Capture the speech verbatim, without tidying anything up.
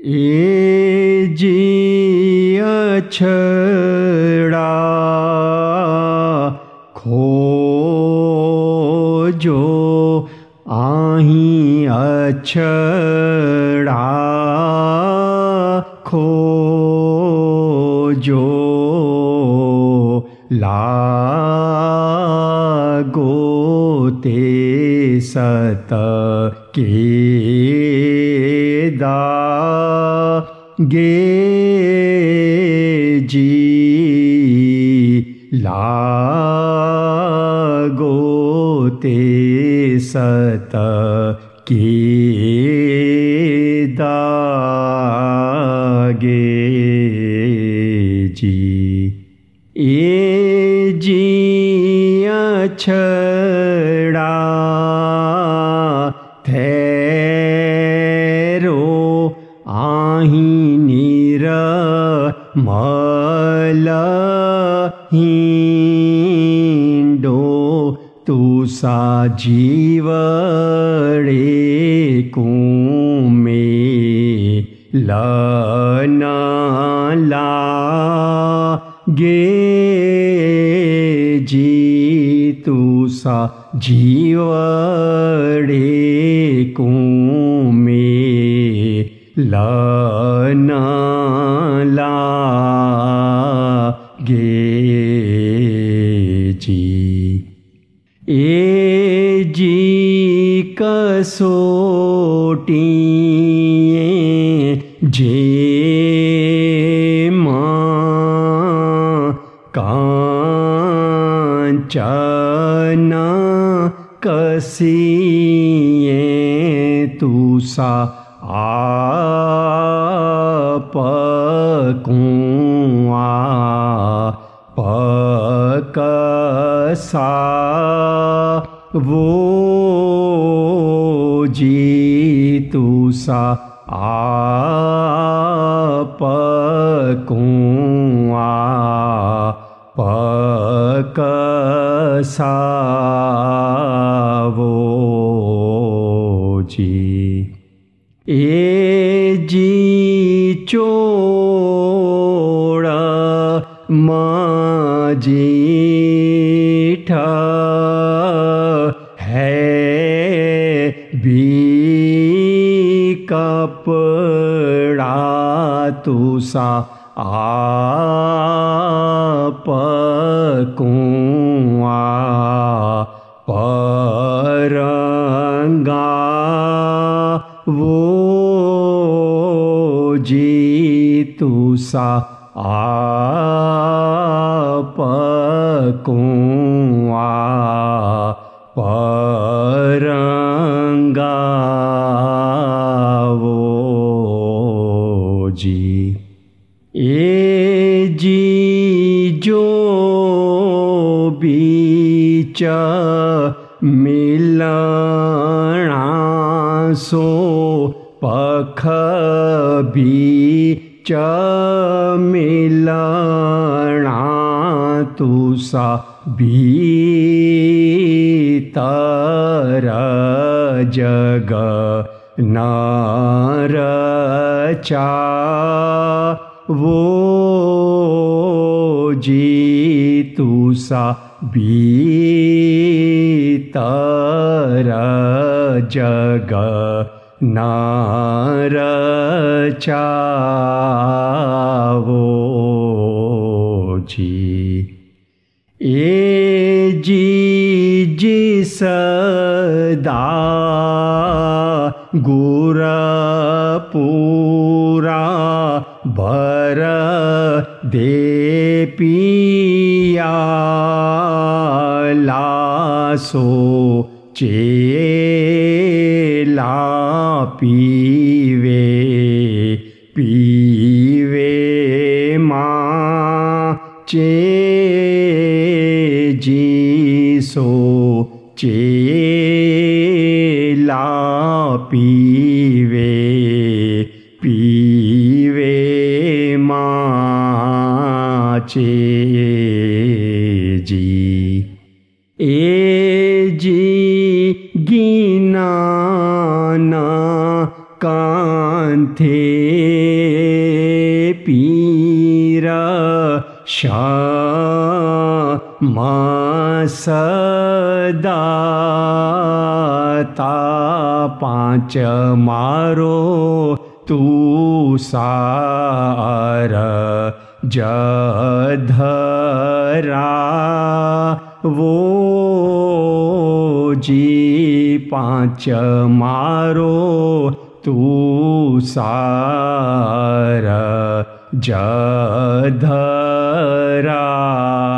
ए जी अछड़ा खोजो आहीं अछड़ा खोजो लागो ते सत केदा गे जी लागो ते सत केदा गे जी ए जी अछड़ा थेरो आहीं निरमल हिंडो तुसा जीवड़े कुमे लना लागे जी तुसा जीवड़े कुमे लना लागे जी ए जी कसोटी जे मां कांचन कसिए तुसा आप कुआ पकसा वो जी तुसा आप कुआ पकसा वो जी ए जी चोड़ा माजीठ है भी कपड़ा तुसा आप कुआ परंगा वो जी तुसा आप कुआ परंगा वो जी ए जी जो बीच मिलना सो पख बीच मिलना तुसा भीतर जग नारचा वो जी तुसा भीतर जग नारचा वो जी ए जी जिसदा गुर पूरा भर दे पिया लासो चेला पीवे पीवे माँ चे जीसो चेला पीवे पीवे माँ चे जी ए जी गिना ना कांथे પીર શ્યામ સદાતા પાંચ મારો તું સાર જધરા વો જી પાંચ મારો તું સાર જધરા